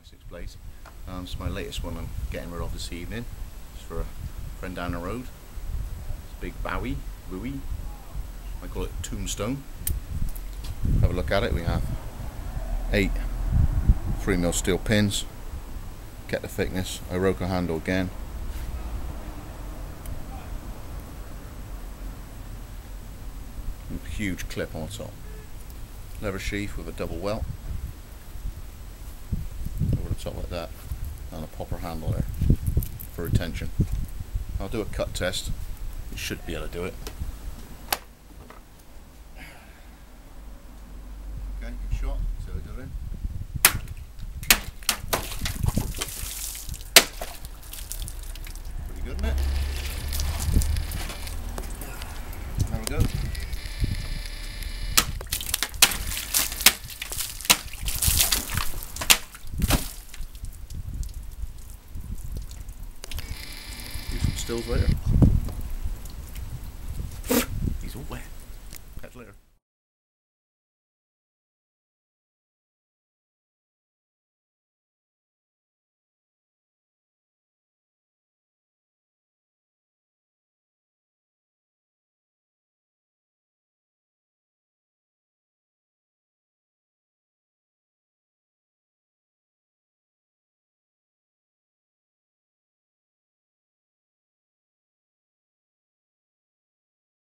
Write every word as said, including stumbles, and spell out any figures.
Wessex Blades. Um, it's my latest one I'm getting rid of this evening. It's for a friend down the road. It's a big Bowie, Bowie. I call it Tombstone. Have a look at it. We have eight three mil steel pins. Get the thickness. Iroko handle again. And a huge clip on top. Leather sheath with a double welt over the top like that, and a popper handle there for retention. I'll do a cut test. You should be able to do it. Okay, good shot. So we go in. Pretty good, isn't it? There we go. Do some stills later.